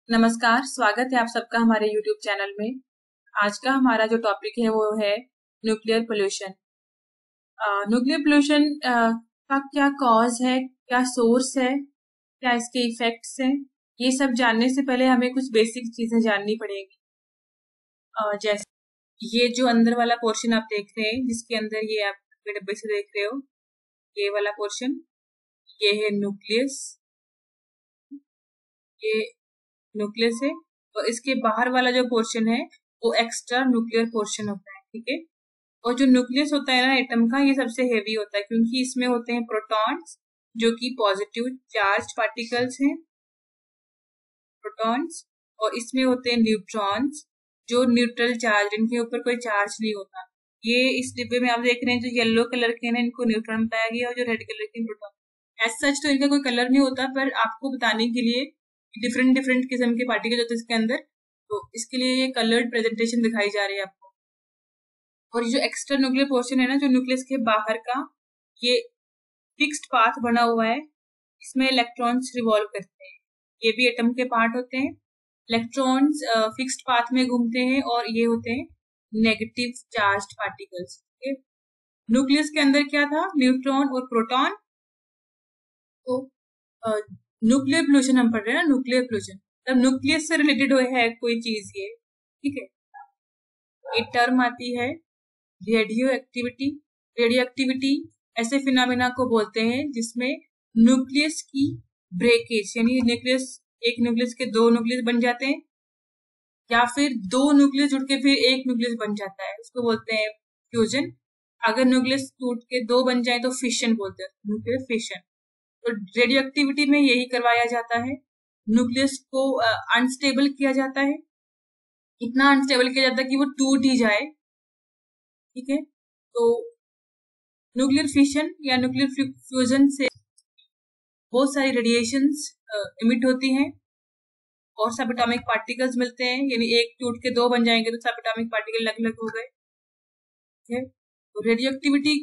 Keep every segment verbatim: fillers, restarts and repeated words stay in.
नमस्कार, स्वागत है आप सबका हमारे यूट्यूब चैनल में। आज का हमारा जो टॉपिक है वो है न्यूक्लियर पोल्यूशन। न्यूक्लियर पोल्यूशन का क्या कॉज है, क्या सोर्स है, क्या इसके इफेक्ट्स हैं, ये सब जानने से पहले हमें कुछ बेसिक चीजें जाननी पड़ेगी। uh, जैसे ये जो अंदर वाला पोर्शन आप देख रहे हैं, जिसके अंदर ये आप डब्बे से देख रहे हो, ये वाला पोर्शन, ये है न्यूक्लियस। ये न्यूक्लियस है और इसके बाहर वाला जो पोर्शन है वो एक्स्ट्रा न्यूक्लियर पोर्शन होता है, ठीक है। और जो न्यूक्लियस होता है ना एटम का, ये सबसे हेवी होता है क्योंकि इसमें होते हैं प्रोटॉन्स जो कि पॉजिटिव चार्ज पार्टिकल्स हैं, प्रोटॉन्स, और इसमें होते हैं न्यूट्रॉन्स जो न्यूट्रल चार्ज, इनके ऊपर कोई चार्ज नहीं होता। ये इस डिब्बे में आप देख रहे हैं जो येलो कलर के हैं इनको न्यूट्रॉन बताया गया और जो रेड कलर के प्रोटॉन। एज सच तो इनका कोई कलर नहीं होता, पर आपको बताने के लिए डिफरेंट डिफरेंट किस्म के पार्टिकल होते हैं इसके अंदर, तो इसके लिए ये कलर्ड प्रेजेंटेशन दिखाई जा रही है आपको। और ये जो एक्स्ट्रा न्यूक्लियर पोर्शन है ना, जो न्यूक्लियस के बाहर का, ये फिक्स्ड पाथ बना हुआ है, इसमें इलेक्ट्रॉन्स रिवॉल्व करते हैं। ये भी एटम के पार्ट होते हैं। इलेक्ट्रॉन्स फिक्स्ड पाथ में घूमते हैं और ये होते हैं नेगेटिव चार्ज्ड पार्टिकल्स। न्यूक्लियस के अंदर क्या था, न्यूट्रॉन और प्रोटॉन। तो न्यूक्लियर पोल्यूशन हम पढ़ रहे हैं ना, न्यूक्लियर पोल्यूशन तब न्यूक्लियस से रिलेटेड है कोई चीज ये, ठीक है। एक टर्म आती है रेडियो एक्टिविटी। रेडियो एक्टिविटी ऐसे फिनोमेना को बोलते हैं जिसमें न्यूक्लियस की ब्रेकेज, यानी न्यूक्लियस, एक न्यूक्लियस के दो न्यूक्लियस बन जाते हैं या फिर दो न्यूक्लियस जुड़ के फिर एक न्यूक्लियस बन जाता है, उसको बोलते हैं फ्यूजन। अगर न्यूक्लियस टूट के दो बन जाए तो फिशन बोलते हैं, न्यूक्लियर फिशन। तो रेडियो एक्टिविटी में यही करवाया जाता है, न्यूक्लियस को अनस्टेबल किया जाता है, इतना अनस्टेबल किया जाता है कि वो टूट ही जाए, ठीक है। तो न्यूक्लियर फिशन या न्यूक्लियर फ्यूजन से बहुत सारी रेडिएशंस इमिट होती हैं और सब एटॉमिक पार्टिकल्स मिलते हैं, यानी एक टूट के दो बन जाएंगे तो सब एटॉमिक पार्टिकल अलग अलग हो गए, ठीक है। तो रेडियो एक्टिविटी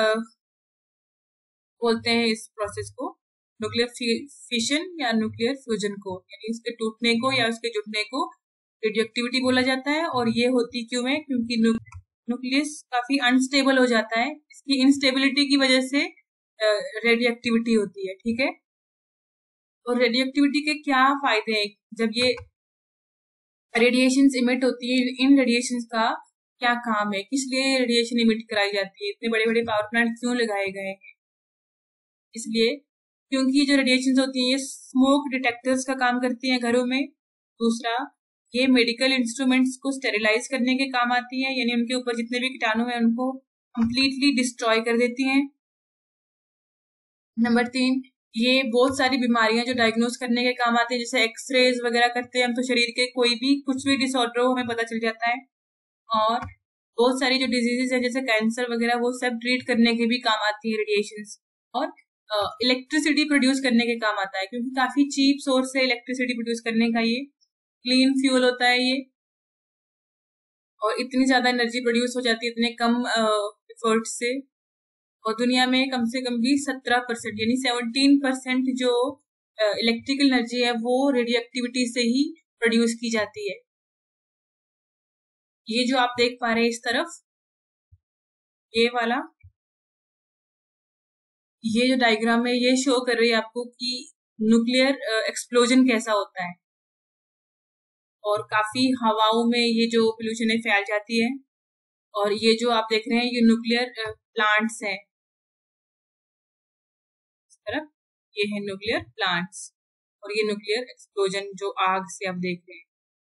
बोलते हैं इस प्रोसेस को, न्यूक्लियर फिशन या न्यूक्लियर फ्यूजन को, यानी इसके टूटने को या उसके जुटने को रेडियो एक्टिविटी बोला जाता है। और ये होती क्यों है, क्योंकि न्यूक्लियस काफी अनस्टेबल हो जाता है, इसकी इंस्टेबिलिटी की वजह से रेडियो एक्टिविटी होती है, ठीक है। और रेडियो एक्टिविटी के क्या फायदे हैं, जब ये रेडिएशंस इमिट होती है, इन रेडिएशंस का क्या काम है, किस लिए रेडिएशन इमिट कराई जाती है, इतने बड़े बड़े पावर प्लांट क्यों लगाए गए हैं। इसलिए क्योंकि जो रेडिएशंस होती हैं ये स्मोक डिटेक्टर्स का काम करती हैं घरों में। दूसरा, ये मेडिकल इंस्ट्रूमेंट्स को स्टेरिलाइज करने के काम आती हैं, यानी उनके ऊपर जितने भी कीटाणु हैं उनको कंप्लीटली डिस्ट्रॉय कर देती हैं। नंबर तीन, ये बहुत सारी बीमारियां जो डायग्नोज करने के काम आती है, जैसे एक्सरेज वगैरह करते हैं हम तो शरीर के कोई भी कुछ भी डिसऑर्डर हो हमें पता चल जाता है। और बहुत सारी जो डिजीजेस है जैसे कैंसर वगैरह, वो सब ट्रीट करने के भी काम आती है रेडिएशंस। और इलेक्ट्रिसिटी प्रोड्यूस करने के काम आता है, क्योंकि काफी चीप सोर्स है इलेक्ट्रिसिटी प्रोड्यूस करने का, ये क्लीन फ्यूल होता है ये, और इतनी ज्यादा एनर्जी प्रोड्यूस हो जाती है इतने कम एफर्ट से। और दुनिया में कम से कम भी सत्रह परसेंट यानी सेवनटीन परसेंट जो इलेक्ट्रिकल एनर्जी है वो रेडियो एक्टिविटी से ही प्रोड्यूस की जाती है। ये जो आप देख पा रहे हैं इस तरफ, ये वाला, ये जो डायग्राम है ये शो कर रही है आपको कि न्यूक्लियर एक्सप्लोजन कैसा होता है, और काफी हवाओं में ये जो पोल्यूशन है फैल जाती है। और ये जो आप देख रहे हैं ये न्यूक्लियर प्लांट्स हैं, इस तरफ ये है न्यूक्लियर प्लांट्स, और ये न्यूक्लियर एक्सप्लोजन जो आग से आप देख रहे हैं।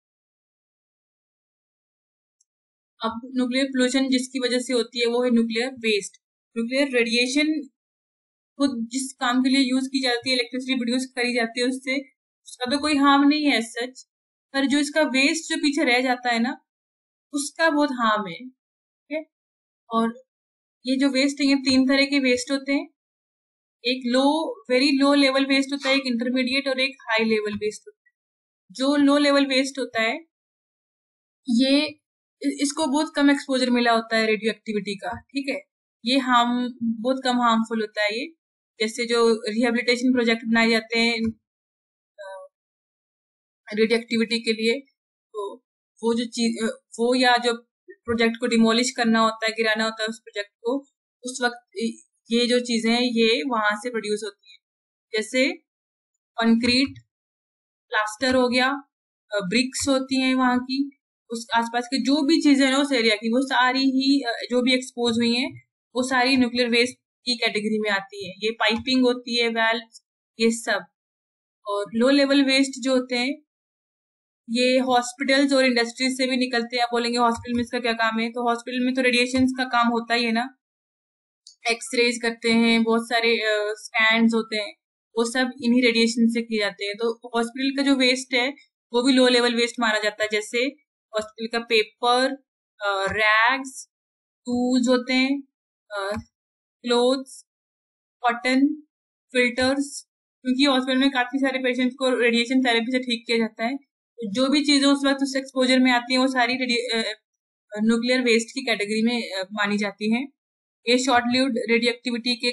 अब न्यूक्लियर पोल्यूशन जिसकी वजह से होती है वो है न्यूक्लियर वेस्ट। न्यूक्लियर रेडिएशन खुद जिस काम के लिए यूज की जाती है, इलेक्ट्रिसिटी प्रोड्यूस करी जाती है, उससे उसका तो कोई हार्म नहीं है सच, पर जो इसका वेस्ट जो पीछे रह जाता है ना, उसका बहुत हार्म है, ठीक है। और ये जो वेस्ट है ये तीन तरह के वेस्ट होते हैं, एक low very low level waste होता है, एक इंटरमीडिएट और एक हाई लेवल वेस्ट होता है। जो लो लेवल वेस्ट होता है ये, इसको बहुत कम एक्सपोजर मिला होता है रेडियो एक्टिविटी का, ठीक है। ये हार्म बहुत कम हार्मफुल होता है ये। जैसे जो रिहेबिलिटेशन प्रोजेक्ट बनाए जाते हैं रेडियो एक्टिविटी के लिए। तो वो जो चीज वो या जो प्रोजेक्ट को डिमोलिश करना होता है, गिराना होता है उस प्रोजेक्ट को, उस वक्त ये जो चीजें हैं ये वहां से प्रोड्यूस होती है। जैसे कंक्रीट, प्लास्टर हो गया, ब्रिक्स होती हैं वहां की, उस आसपास के जो भी चीजें हैं उस एरिया की, वो सारी ही जो भी एक्सपोज हुई हैं वो सारी न्यूक्लियर वेस्ट की कैटेगरी में आती है। ये पाइपिंग होती है, वेल्व, ये सब। और लो लेवल वेस्ट जो होते हैं ये हॉस्पिटल्स और इंडस्ट्रीज से भी निकलते हैं। आप बोलेंगे हॉस्पिटल में इसका क्या काम है, तो हॉस्पिटल में तो रेडिएशन का काम होता ही है ना, एक्सरेज करते हैं, बहुत सारे स्कैन्स होते हैं, वो सब इन्हीं रेडिएशन से किए जाते हैं। तो हॉस्पिटल का जो वेस्ट है वो भी लो लेवल वेस्ट माना जाता है। जैसे हॉस्पिटल का पेपर, रैग्स, टूल्स होते हैं, क्लोथ्स, कॉटन, फिल्टर्स, क्योंकि हॉस्पिटल में काफी सारे पेशेंट्स को रेडिएशन थेरेपी से ठीक किया जाता है। तो जो भी चीजें उस वक्त उस एक्सपोजर में आती हैं वो सारी न्यूक्लियर वेस्ट की कैटेगरी में uh, मानी जाती हैं। ये शॉर्ट लिव्ड रेडियो एक्टिविटी के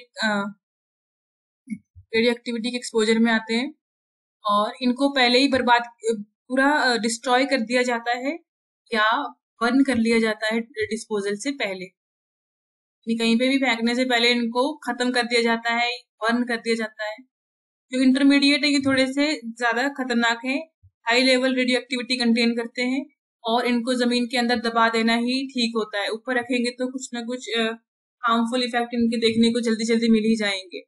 रेडियो एक्टिविटी के एक्सपोजर में आते हैं और इनको पहले ही बर्बाद पूरा डिस्ट्रॉय कर दिया जाता है या बर्न कर लिया जाता है डिस्पोजल से पहले। कहीं पे भी फेंकने से पहले इनको खत्म कर दिया जाता है, बर्न कर दिया जाता है। जो इंटरमीडिएट है ये थोड़े से ज्यादा खतरनाक है, high level radioactivity contain करते हैं और इनको जमीन के अंदर दबा देना ही ठीक होता है। ऊपर रखेंगे तो कुछ ना कुछ हार्मफुल इफेक्ट इनके देखने को जल्दी जल्दी मिल ही जाएंगे।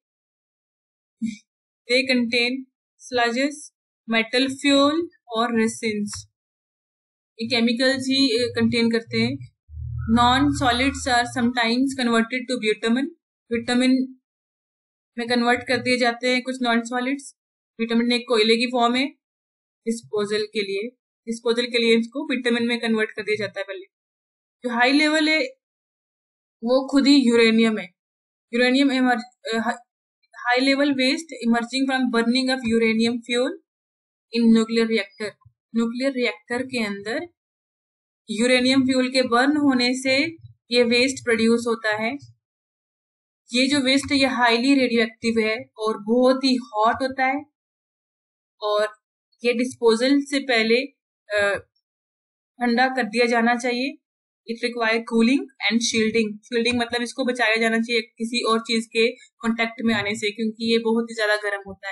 They contain sludges, metal fuel और रेसिन्स, ये केमिकल्स ही कंटेन करते हैं। Non solids are sometimes converted to vitamin, vitamin में कन्वर्ट कर दिए जाते हैं कुछ नॉन सॉलिड्स। विटामिन एक कोयले की फॉर्म है, डिस्पोजल के लिए डिस्पोजल के लिए इसको विटामिन में कन्वर्ट कर दिया जाता है पहले। जो हाई लेवल है वो खुद ही यूरेनियम है। Uranium high level waste emerging from burning of uranium fuel in nuclear reactor. Nuclear reactor के अंदर यूरेनियम फ्यूल के बर्न होने से ये वेस्ट प्रोड्यूस होता है। ये जो वेस्ट है ये हाईली रेडियो एक्टिव है और बहुत ही हॉट होता है और ये डिस्पोजल से पहले ठंडा कर दिया जाना चाहिए। It require cooling and shielding. Shielding मतलब इसको बचाया जाना चाहिए किसी और चीज के कांटेक्ट में आने से, क्योंकि ये बहुत ही ज्यादा गर्म होता है।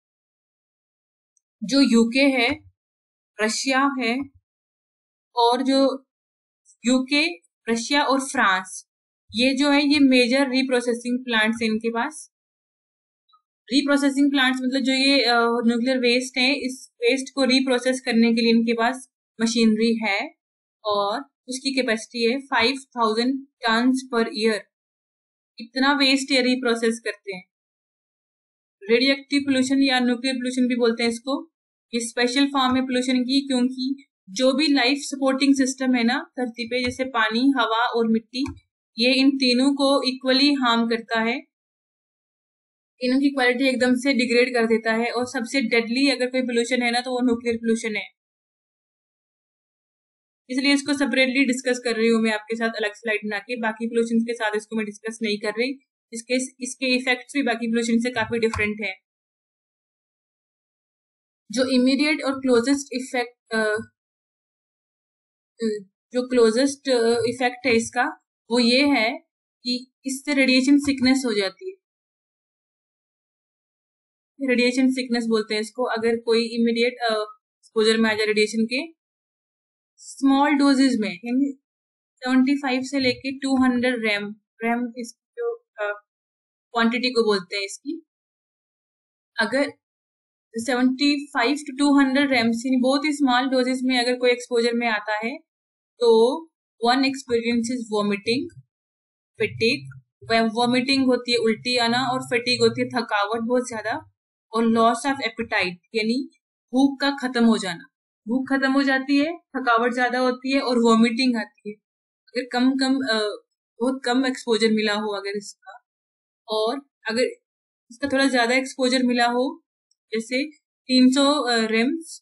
जो यूके है, रशिया है और जो यूके, रशिया और फ्रांस, ये जो है ये मेजर रीप्रोसेसिंग प्लांट्स हैं इनके पास। रीप्रोसेसिंग प्लांट्स मतलब जो ये न्यूक्लियर वेस्ट है, इस वेस्ट को रीप्रोसेस करने के लिए इनके पास मशीनरी है और उसकी कैपेसिटी है five thousand tons per year. इतना वेस्ट ये रीप्रोसेस करते हैं। रेडियो एक्टिव पोल्यूशन या न्यूक्लियर पोल्यूशन भी बोलते हैं इसको। ये स्पेशल फॉर्म है पोल्यूशन की, क्योंकि जो भी लाइफ सपोर्टिंग सिस्टम है ना धरती पे, जैसे पानी, हवा और मिट्टी, ये इन तीनों को इक्वली हार्म करता है। तीनों की क्वालिटी एकदम से डिग्रेड कर देता है और सबसे डेडली अगर कोई पोल्यूशन है ना तो वो न्यूक्लियर पोल्यूशन है। इसलिए इसको सेपरेटली डिस्कस कर रही हूँ मैं आपके साथ, अलग स्लाइड बना के। बाकी पोल्यूशन के साथ इसको मैं डिस्कस नहीं कर रही। इसके इसके इफेक्ट्स भी बाकी पोल्यूशन से काफी डिफरेंट है। जो इमीडिएट और क्लोजेस्ट इफेक्ट जो क्लोजेस्ट इफेक्ट है इसका वो ये है कि इससे रेडिएशन सिकनेस हो जाती है। रेडिएशन सिकनेस बोलते हैं इसको। अगर कोई इमीडिएट एक्सपोजर में आ जाए रेडिएशन के स्मॉल डोजेज में, यानी सेवेंटी फाइव से लेके टू हंड्रेड रैम रैम इसकी जो क्वांटिटी को बोलते हैं इसकी, अगर seventy five to two hundred rems यानी बहुत ही स्मॉल डोजेज में अगर कोई एक्सपोजर में आता है तो one experiences vomiting, fatigue. Vomiting होती है उल्टी आना और फैटिग होती है थकावट बहुत ज्यादा, और लॉस ऑफ एपेटाइट यानी भूख का खत्म हो जाना। भूख खत्म हो जाती है, थकावट ज्यादा होती है और वॉमिटिंग आती है अगर कम कम बहुत कम एक्सपोजर मिला हो अगर इसका। और अगर इसका थोड़ा ज्यादा एक्सपोजर मिला हो जैसे तीन सौ रेम्स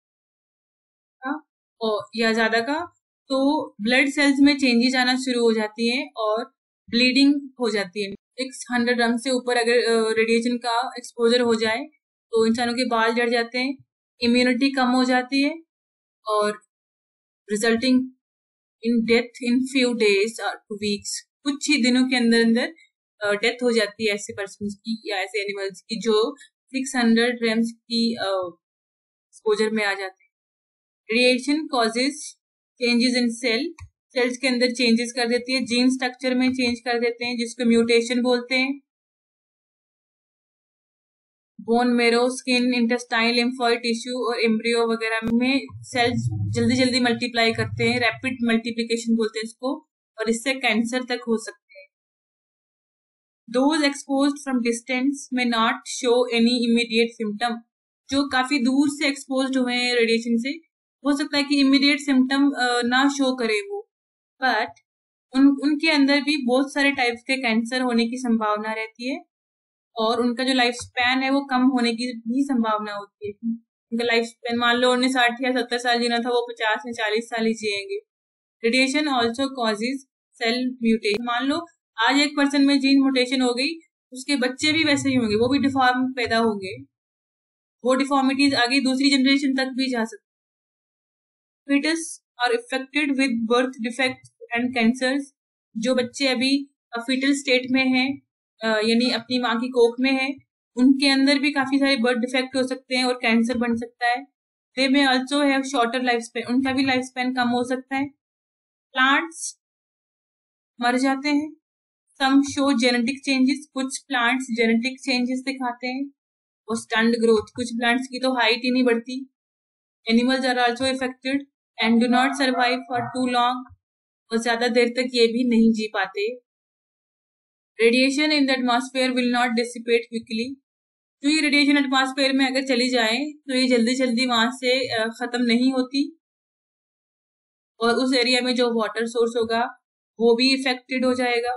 या ज्यादा का, तो ब्लड सेल्स में चेंजेस आना शुरू हो जाती है और ब्लीडिंग हो जाती है। सिक्स हंड्रेड रन से ऊपर अगर रेडिएशन का एक्सपोजर हो जाए तो इंसानों के बाल झड़ जाते हैं, इम्यूनिटी कम हो जाती है और resulting in death in few days और टू वीक्स, कुछ ही दिनों के अंदर अंदर डेथ हो जाती है ऐसे पर्सन की या ऐसे एनिमल्स की जो सिक्स हंड्रेड ग्राम्स की एक्सपोजर में आ जाते हैं। Radiation causes changes in cell, cells के अंदर चेंजेस कर देती है, जीन स्ट्रक्चर में चेंज कर देते हैं जिसको म्यूटेशन बोलते हैं। Bone marrow, skin, intestine, lymphoid tissue और एम्ब्रियो वगैरह में सेल्स जल्दी जल्दी मल्टीप्लाई करते हैं, रैपिड मल्टीप्लिकेशन बोलते हैं इसको, और इससे कैंसर तक हो सकते हैं। Those exposed from distance may not show any immediate symptom, जो काफी दूर से एक्सपोज हुए हैं रेडिएशन से, हो सकता है कि इमीडिएट सिम्टम ना शो करे वो, बट उन उनके अंदर भी बहुत सारे टाइप्स के कैंसर होने की संभावना रहती है और उनका जो लाइफ स्पैन है वो कम होने की भी संभावना होती है। उनका लाइफ स्पैन, मान लो उन्हें साठ या सत्तर साल जीना था, वो पचास या चालीस साल ही जिएंगे। Radiation also causes cell mutation, मान लो आज एक पर्सन में जीन म्यूटेशन हो गई, उसके बच्चे भी वैसे ही होंगे, वो भी डिफॉर्म पैदा होंगे, वो डिफॉर्मिटीज आगे दूसरी जनरेशन तक भी जा सकती। Foetus are affected with birth defect and cancers, जो बच्चे अभी फीटल स्टेट में हैं, यानी अपनी माँ की कोख में है, उनके अंदर भी काफी सारे बर्थ डिफेक्ट हो सकते हैं और कैंसर बन सकता है। They may also have shorter life span, उनका भी लाइफ स्पैन कम हो सकता है। प्लांट्स मर जाते हैं। सम शो जेनेटिक चेंजेस, कुछ प्लांट्स जेनेटिक चेंजेस दिखाते हैं, और स्टंट ग्रोथ, कुछ प्लांट्स की तो हाइट ही नहीं बढ़ती। Animals are also affected and do not survive for too long, और ज्यादा देर तक ये भी नहीं जी पाते। Radiation in the atmosphere will not dissipate quickly, तो ये रेडिएशन एटमॉस्फेयर में अगर चली जाए तो ये जल्दी जल्दी वहां से खत्म नहीं होती, और उस एरिया में जो वाटर सोर्स होगा वो भी इफेक्टेड हो जाएगा।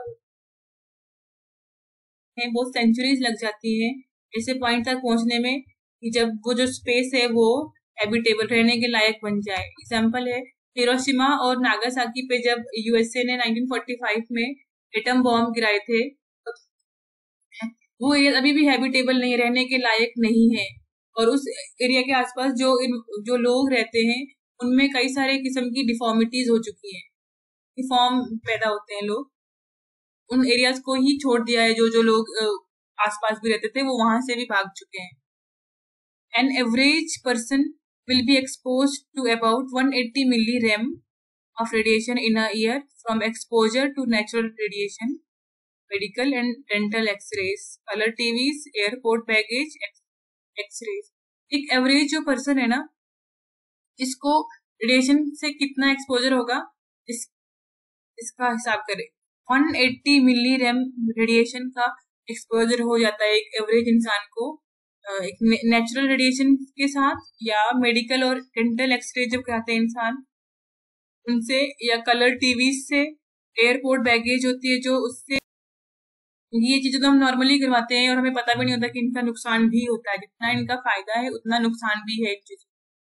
बहुत सेंचुरीज लग जाती हैं ऐसे पॉइंट तक पहुंचने में कि जब वो जो स्पेस है वो हैबिटेबल रहने के लायक बन जाए। एग्जाम्पल है हिरोशिमा और नागासाकी पे जब यूएसए ने नाइनटीन फोर्टी फाइव में एटम बॉम्ब गिराए थे, तो वो एरिया अभी भी हैबिटेबल नहीं, रहने के लायक नहीं है, और उस एरिया के आसपास जो जो लोग रहते हैं उनमें कई सारे किस्म की डिफॉर्मिटीज हो चुकी है, डिफॉर्म पैदा होते हैं लोग, उन एरियाज को ही छोड़ दिया है, जो जो लोग आसपास भी रहते थे वो वहां से भी भाग चुके हैं। An average person will be exposed to about one hundred eighty millirem of radiation in a year from exposure to natural radiation, medical and dental x-rays, color T Vs, airport baggage, x-rays। एक average जो person है ना, इसको radiation से कितना exposure होगा इस इसका हिसाब करें। one hundred eighty millirem radiation का एक्सपोजर हो जाता है एक एवरेज इंसान को, एक नेचुरल रेडिएशन के साथ या मेडिकल और डेंटल एक्सरे जब कराते हैं इंसान उनसे, या कलर टीवी से, एयरपोर्ट बैगेज होती है जो उससे, ये चीजें तो हम नॉर्मली करवाते हैं और हमें पता भी नहीं होता कि इनका नुकसान भी होता है, जितना इनका फायदा है उतना नुकसान भी है इन चीजों।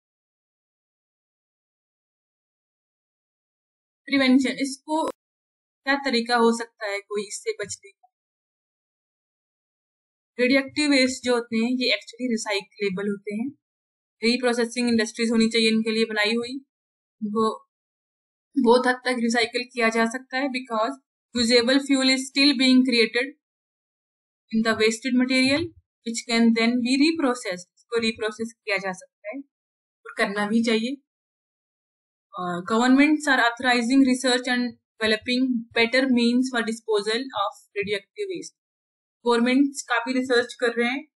प्रिवेंशन, इसको क्या तरीका हो सकता है कोई इससे बचने का? रेडियोएक्टिव वेस्ट जो होते हैं ये एक्चुअली रिसाइक्लेबल होते हैं, रीप्रोसेसिंग इंडस्ट्रीज होनी चाहिए इनके लिए बनाई हुई, वो बहुत हद तक रिसाइकल किया जा सकता है, because usable fuel is still being created in the wasted material which can then be reprocessed, इसको रीप्रोसेस किया जा सकता है और करना भी चाहिए। Governments are authorising research and developing better means for disposal of radioactive waste, governments काफी रिसर्च कर रहे हैं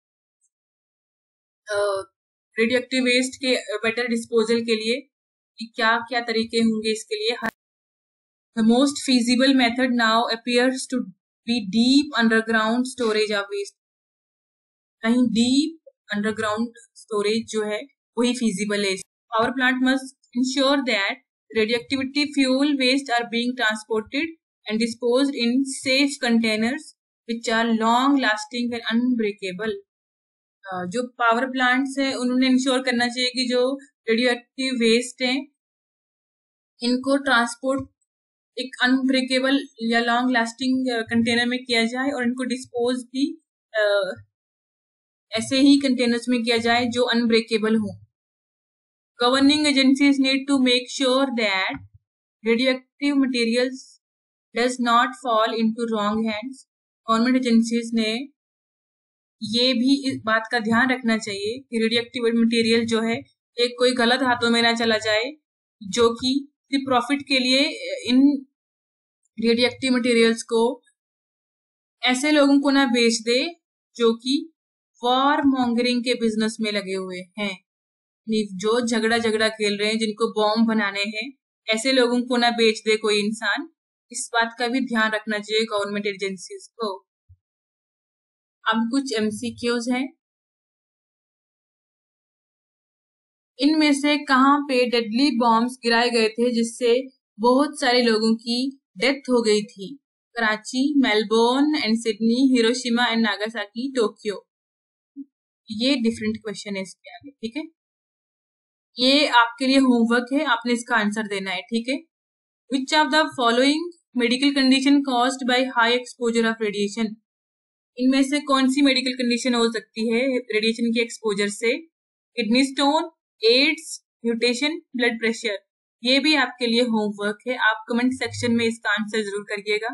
रेडियोएक्टिव वेस्ट के बेटर डिस्पोजल के लिए कि क्या क्या तरीके होंगे इसके लिए। The most feasible method now appears to be deep underground storage of waste, कहीं डीप अंडरग्राउंड स्टोरेज जो है वही फीजिबल है। Power plant must ensure that radioactivity fuel waste are being transported and disposed in safe containers which are long lasting and unbreakable। जो power plants है उन्होंने ensure करना चाहिए कि जो रेडियोएक्टिव वेस्ट है इनको ट्रांसपोर्ट एक अनब्रेकेबल या लॉन्ग लास्टिंग कंटेनर में किया जाए, और इनको डिस्पोज भी ऐसे ही कंटेनर्स में किया जाए जो अनब्रेकेबल हो। Governing agencies need to make sure that radioactive materials does not fall into wrong hands. Government agencies ने ये भी इस बात का ध्यान रखना चाहिए कि रेडियोएक्टिव मटेरियल जो है एक कोई गलत हाथों में ना चला जाए, जो कि सिर्फ प्रॉफिट के लिए इन रेडियोएक्टिव मटेरियल्स को ऐसे लोगों को ना बेच दे जो कि वॉर मॉन्गरिंग के बिजनेस में लगे हुए हैं, जो झगड़ा झगड़ा खेल रहे हैं, जिनको बॉम्ब बनाने हैं, ऐसे लोगों को ना बेच दे कोई इंसान। इस बात का भी ध्यान रखना चाहिए गवर्नमेंट एजेंसीज को। अब कुछ एमसीक्यूज हैं। इनमें से कहां पे डेडली बॉम्ब्स गिराए गए थे जिससे बहुत सारे लोगों की डेथ हो गई थी? Karachi, Melbourne and Sydney, Hiroshima and Nagasaki, Tokyo. ये डिफरेंट क्वेश्चन है इसके आगे, ठीक है। ये आपके लिए होमवर्क है, आपने इसका आंसर देना है, ठीक है। Which of the following medical condition caused by high exposure of radiation? इनमें से कौन सी मेडिकल कंडीशन हो सकती है रेडिएशन के एक्सपोजर से? Kidney stone, AIDS, mutation, blood pressure. ये भी आपके लिए होमवर्क है, आप कमेंट सेक्शन में इसका आंसर जरूर करिएगा।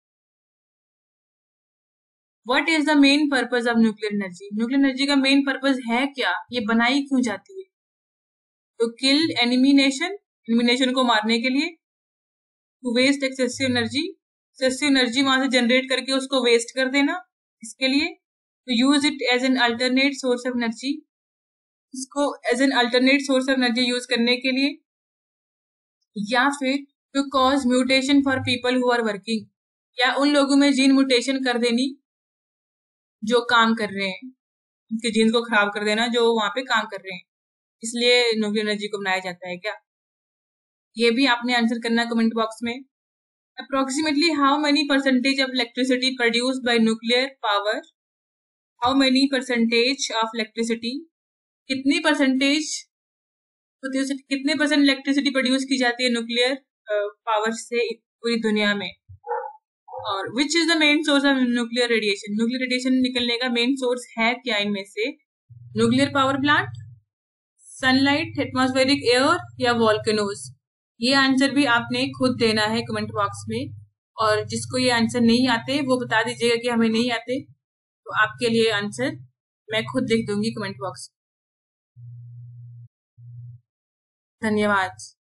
What is the main purpose of nuclear energy? Nuclear energy का मेन पर्पज है क्या? ये बनाई क्यों जाती है? तो kill enemy nation, enemy nation को मारने के लिए। To waste excessive energy, excessive energy वहां से जनरेट करके उसको वेस्ट कर देना, इसके लिए। To use it as an alternate source of energy, इसको as an alternate source of energy use करने के लिए। या फिर to cause mutation for people who are working, या उन लोगों में जीन म्यूटेशन कर देनी जो काम कर रहे हैं, उनके जीन को खराब कर देना जो वहां पे काम कर रहे हैं, इसलिए न्यूक्लियर एनर्जी को बनाया जाता है क्या? ये भी आपने आंसर करना कमेंट बॉक्स में। Approximately how many percentage of electricity produced by nuclear power? How many percentage of electricity, कितनी परसेंटेज कितने परसेंट इलेक्ट्रिसिटी प्रोड्यूस की जाती है न्यूक्लियर पावर से पूरी दुनिया में? और which is the main source of nuclear radiation? Nuclear radiation निकलने का मेन सोर्स है क्या इनमें से? Nuclear power plant, sunlight, atmospheric air या वॉल्केनोज? ये आंसर भी आपने खुद देना है कमेंट बॉक्स में, और जिसको ये आंसर नहीं आते वो बता दीजिएगा कि हमें नहीं आते, तो आपके लिए आंसर मैं खुद लिख दूंगी कमेंट बॉक्स में। धन्यवाद।